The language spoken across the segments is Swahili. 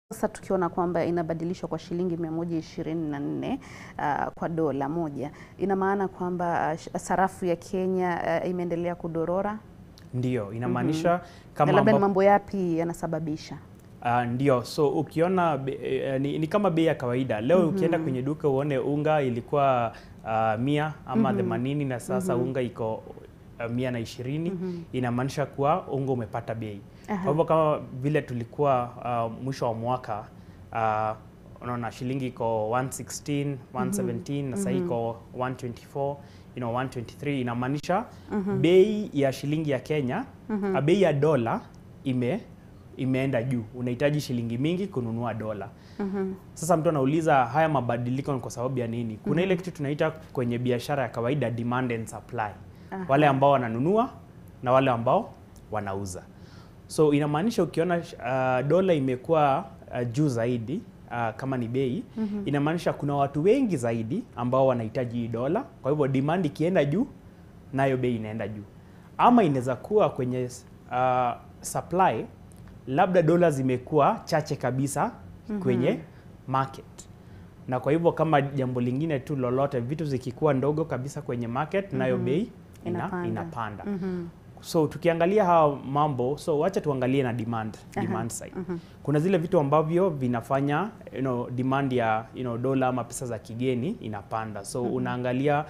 Sasa tukiona kwamba inabadilishwa kwa shilingi 124 kwa dola moja, ina maana kwamba sarafu ya Kenya imeendelea kudorora? Ndio, inamaanisha kama labda ni mambo yapi yanasababisha? Ndio, so ukiona ni kama bei ya kawaida. Leo ukienda kwenye duka uone unga ilikuwa 100 ama 80 na sasa unga iko 120, inamaanisha kuwa unga umepata bei. Kwa hivyo kama vile tulikuwa mwisho wa mwaka, unaona shilingi iko 116, 117 na sasa iko 124, 123, inamaanisha bei ya shilingi ya Kenya, bei ya dola imeenda juu. Unahitaji shilingi mingi kununua dola. Sasa mtu anauliza haya mabadiliko ni kwa sababu ya nini? Kuna ile kitu tunaita kwenye biashara ya kawaida demand and supply. Wale ambao wananunua na wale ambao wanauza. So inamaanisha ukiona dola imekuwa juu zaidi kama ni bei, inamaanisha kuna watu wengi zaidi ambao wanahitaji hii dola. Kwa hivyo demand ikienda juu, nayo bei inaenda juu. Ama inaweza kuwa kwenye supply, labda dola zimekuwa chache kabisa kwenye market. Na kwa hivyo kama jambo lingine tu lolote, vitu zikikuwa ndogo kabisa kwenye market, nayo bei inapanda. So tukiangalia hawa mambo, so wacha tuangalie na demand side. Kuna zile vitu ambavyo vinafanya demand ya dola ama pesa za kigeni inapanda. So unaangalia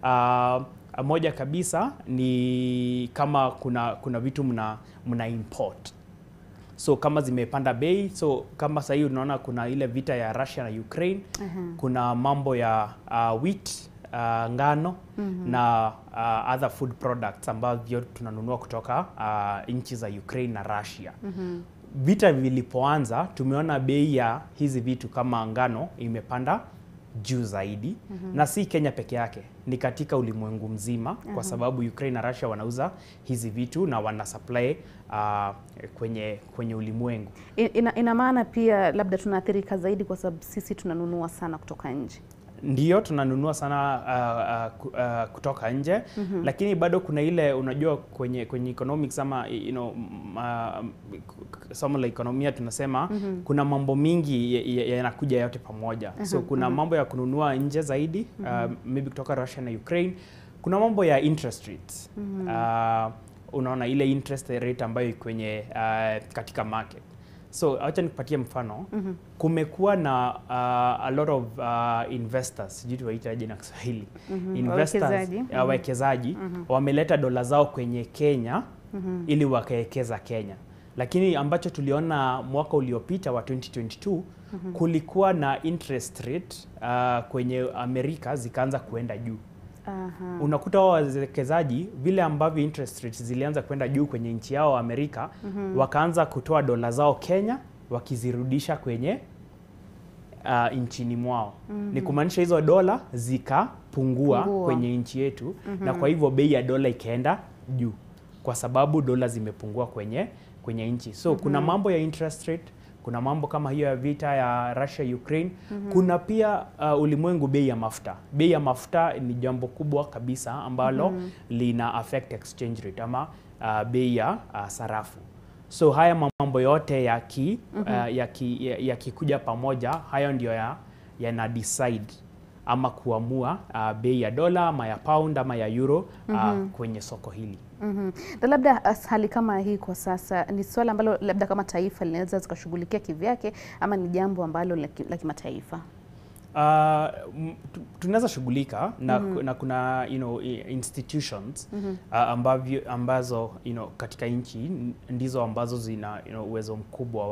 moja kabisa ni kama kuna vitu mna import. So kama zimepanda bei, so kama sasa hivi unaona kuna ile vita ya Russia na Ukraine, kuna mambo ya wheat, ngano na other food products ambavyo tunanunua kutoka nchi za Ukraine na Russia. Vita vilipoanza, tumeona bei ya hizi vitu kama ngano imepanda juu zaidi, na si Kenya peke yake, ni katika ulimwengu mzima, kwa sababu Ukraine na Russia wanauza hizi vitu na wana supply kwenye ulimwengu. Ina maana pia labda tunaathirika zaidi kwa sababu sisi tunanunua sana kutoka nje. Ndio, tunanunua sana kutoka nje, lakini bado kuna ile, unajua kwenye economics ama somo la ekonomia tunasema kuna mambo mingi yanakuja yote pamoja. So kuna mambo ya kununua nje zaidi, maybe kutoka Russia na Ukraine. Kuna mambo ya interest rates. Unaona ile interest rate ambayo kwenye katika market. So acha nikupatie mfano. Kumekuwa na a lot of investors, sijui tuwaitaje na Kiswahili. Investors, wawekezaji wameleta dola zao kwenye Kenya ili wakawekeza Kenya. Lakini ambacho tuliona mwaka uliopita wa 2022, kulikuwa na interest rate kwenye Amerika zikaanza kuenda juu. Unakuta wawekezaji vile ambavyo interest rates zilianza kwenda juu kwenye nchi yao Amerika, wakaanza kutoa dola zao Kenya wakizirudisha kwenye nchini mwao. Ni kumaanisha hizo dola zikapungua kwenye nchi yetu, na kwa hivyo bei ya dola ikaenda juu kwa sababu dola zimepungua kwenye nchi. So kuna mambo ya interest rate, kuna mambo kama hiyo ya vita ya Russia Ukraine. Kuna pia ulimwengu bei ya mafuta. Bei ya mafuta ni jambo kubwa kabisa ambalo lina affect exchange rate ama bei ya sarafu. So haya mambo yote yakikuja pamoja, hayo ndio yana decide ama kuamua bei ya dola ama ya pound ama ya euro kwenye soko hili. Na labda hali kama hii kwa sasa ni swala ambalo labda kama taifa linaweza zikashughulikia kivyake, ama ni jambo ambalo la kimataifa? Tunaweza shughulika na kuna institutions ambazo katika nchi ndizo ambazo zina uwezo mkubwa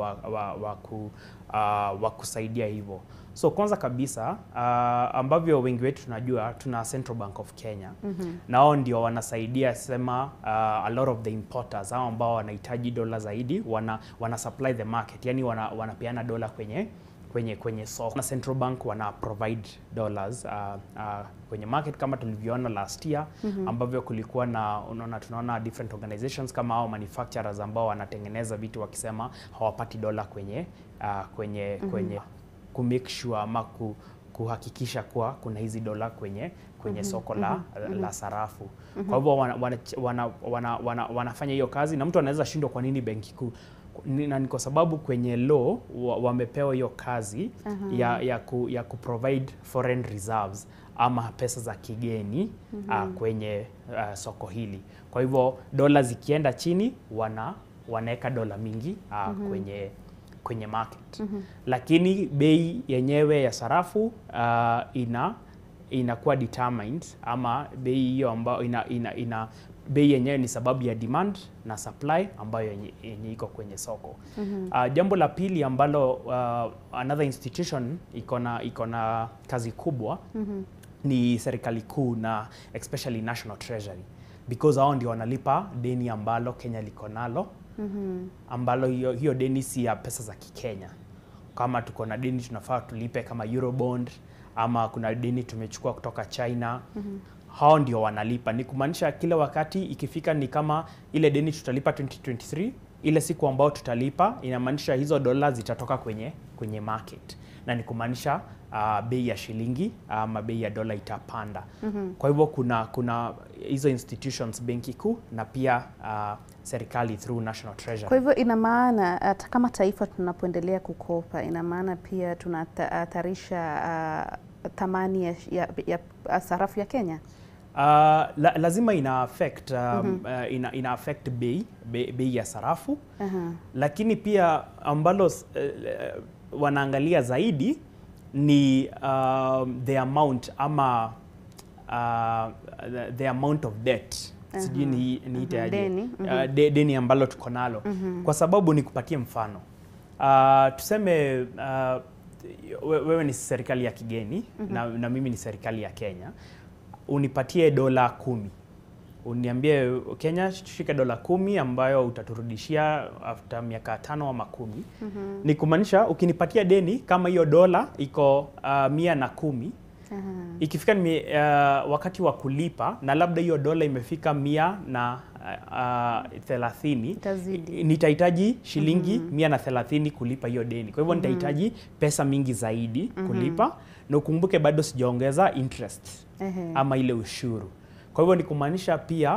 wa kusaidia hivyo. So kwanza kabisa ambavyo wengi wetu tunajua, tuna Central Bank of Kenya. Nao ndio wanasaidia sema a lot of the importers ambao wanahitaji dola zaidi, wana supply the market, yani wanapeana dola kwenye soko. Na Central Bank wana provide dollars kwenye market, kama tulivyoona last year ambavyo kulikuwa na tunaona different organizations kama hao manufacturers ambao wanatengeneza vitu wakisema hawapati dola kwenye ku make sure ama kuhakikisha kuwa kuna hizi dola kwenye soko la sarafu. Kwa hivyo wanafanya hiyo kazi, na mtu anaweza shindwa kwa nini benki kuu na ni kwa sababu kwenye law wamepewa hiyo kazi ya kuprovide foreign reserves ama pesa za kigeni kwenye soko hili. Kwa hivyo dola zikienda chini wanaweka dola mingi kwenye market. Lakini bei yenyewe ya sarafu inakuwa determined, ama bei hiyo ambayo bei yenyewe ni sababu ya demand na supply ambayo yenye iko kwenye soko. Jambo la pili ambalo another institution iko na kazi kubwa ni serikali kuu na especially National Treasury, because hao ndio wanalipa deni ambalo Kenya liko nalo, ambalo hiyo deni si ya pesa za Kikenya. Kama tuko na deni tunafaa tulipe kama Eurobond, ama kuna deni tumechukua kutoka China, hao ndio wanalipa. Ni kumaanisha kila wakati ikifika, ni kama ile deni tutalipa 2023, ile siku ambao tutalipa inamaanisha hizo dola zitatoka kwenye market, na ni kumaanisha bei ya shilingi ama bei ya dola itapanda. Kwa hivyo kuna hizo institutions, benki kuu na pia serikali through National Treasury. Kwa hivyo ina maana kama taifa tunapoendelea kukopa, ina maana pia tunahatarisha thamani ya sarafu ya Kenya? Lazima ina affect bei ya sarafu. Lakini pia ambalo wanaangalia zaidi ni the amount ama the amount of debt. Sijui niite deni ambalo tuko nalo. Kwa sababu ni kupatie mfano. Tuseme wewe ni serikali ya kigeni na mimi ni serikali ya Kenya. Unipatie dola 10. Uniambie Kenya, shika dola 10 ambayo utaturudishia after miaka 5 ama 10. Ni kumaanisha ukinipatia deni kama hiyo dola iko 110. Ikifika wakati wa kulipa na labda hiyo dola imefika 130, nitahitaji shilingi 130 kulipa hiyo deni. Kwa hivyo nitahitaji pesa mingi zaidi kulipa, na ukumbuke bado sijaongeza interest ama ile ushuru. Kwa hivyo ni kumaanisha pia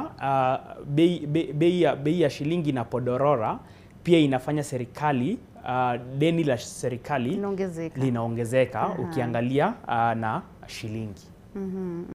bei ya shilingi inapodorora pia inafanya serikali deni la serikali linaongezeka ukiangalia na shilingi.